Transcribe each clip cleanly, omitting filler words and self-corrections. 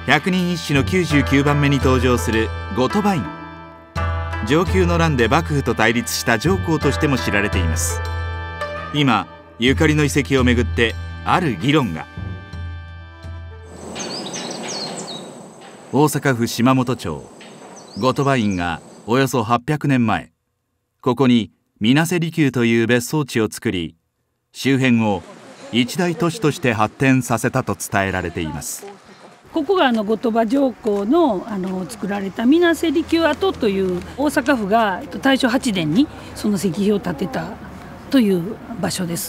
百人一首の99番目に登場する後鳥羽院。承久の乱で幕府と対立した上皇としても知られています。今ゆかりの遺跡をめぐってある議論が。大阪府島本町後鳥羽院がおよそ800年前、ここに水瀬離宮という別荘地を作り、周辺を一大都市として発展させたと伝えられています。 ここが後鳥羽上皇の作られた水瀬離宮跡という、大阪府が大正8年にその石碑を建てたという場所です。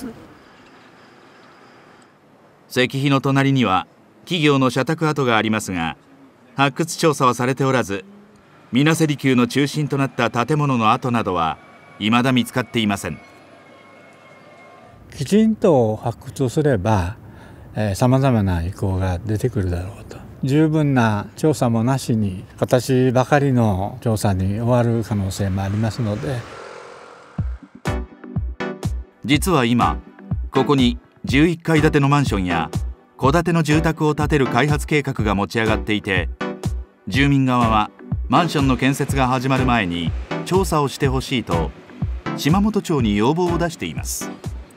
石碑の隣には企業の社宅跡がありますが、発掘調査はされておらず、水瀬離宮の中心となった建物の跡などは未だ見つかっていません。 きちんと発掘をすればさまざまな遺構が出てくるだろうと。十分な調査もなしに形ばかりの調査に終わる可能性もありますので、 実は今ここに11階建てのマンションや戸建ての住宅を建てる開発計画が持ち上がっていて、住民側はマンションの建設が始まる前に調査をしてほしいと島本町に要望を出しています。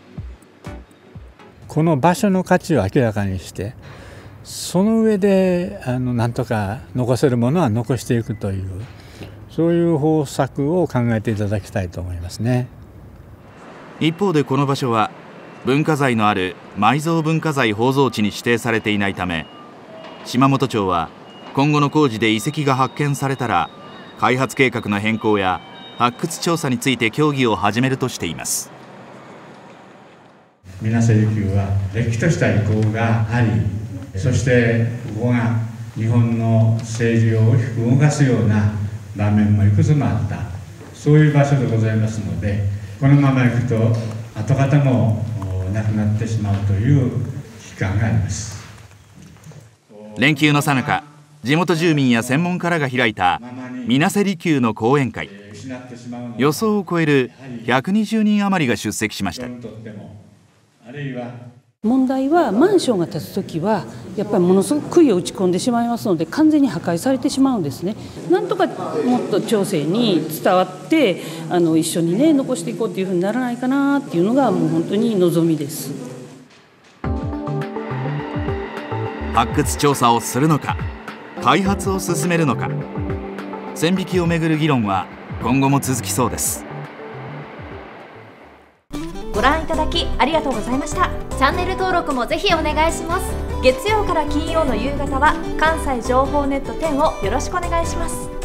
この場所の価値を明らかにして、その上でなんとか残せるものは残していくという、そういう方策を考えていただきたいと思いますね。 一方でこの場所は文化財のある埋蔵文化財宝蔵地に指定されていないため、島本町は今後の工事で遺跡が発見されたら開発計画の変更や発掘調査について協議を始めるとしています。 水瀬離宮はれっきとした遺構があり、そしてここが日本の政治を大きく動かすような場面もいくつもあった、そういう場所でございますので、このままいくと跡形もなくなってしまうという危機感があります。 連休の最中、地元住民や専門家らが開いた水瀬離宮の講演会、予想を超える120人余りが出席しました。 問題はマンションが建つときはやっぱりものすごく杭を打ち込んでしまいますので、完全に破壊されてしまうんですね。なんとかもっと町政に伝わって一緒にね残していこうっていうふうにならないかなっていうのがもう本当に望みです。 発掘調査をするのか、開発を進めるのか、線引きをめぐる議論は今後も続きそうです。 ご覧いただきありがとうございました。チャンネル登録もぜひお願いします。月曜から金曜の夕方は関西情報ネット10をよろしくお願いします。